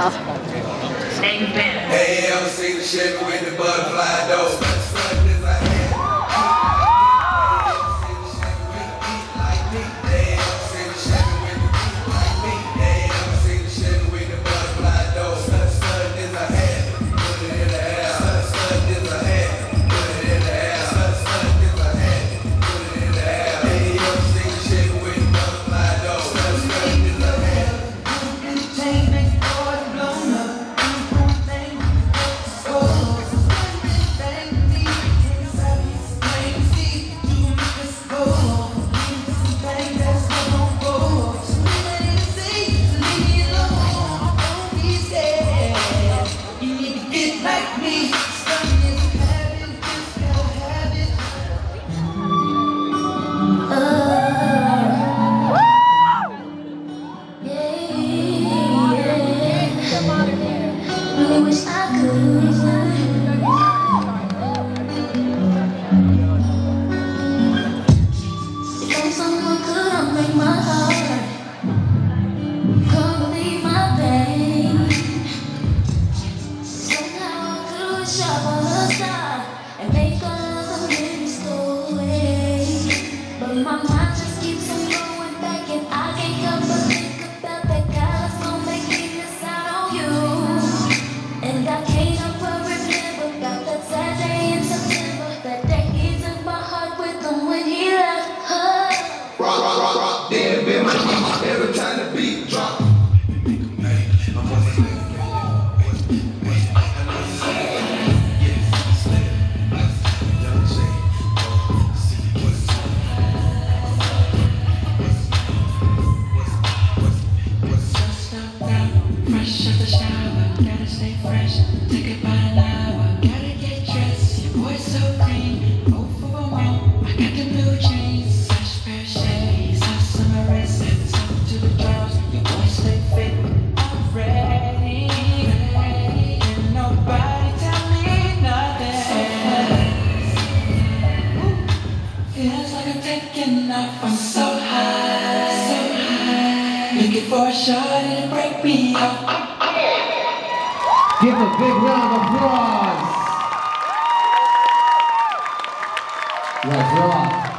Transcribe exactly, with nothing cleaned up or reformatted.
Name's Ben. Hey, ever seen the Chevy with the butterfly door? I wish I could. If someone could unbreak my heart, come relieve my pain. Somehow I could wish upon a star and make all of the minutes go away. But my mind just keeps on going back, and I can't help but think about that guy that's gonna make me miss out on you. And I can't help but remember about that sad day in September, that day he took my heart with him when he left her. Rock, rock, rock, rock, damn, baby, every time the beat drop. Fresh out the shower, gotta stay fresh. Take about an hour, gotta get dressed. Your boy's so green, both of them on. I got the blue jeans, fresh pair of shades, hot summer wrist, up to the drawers. Your boy stay fit, I'm ready. Can nobody tell me nothing. Feels like I'm taking off, I'm so high, so high. Looking for a shot and break me off. Give a big round of applause. Let's rock.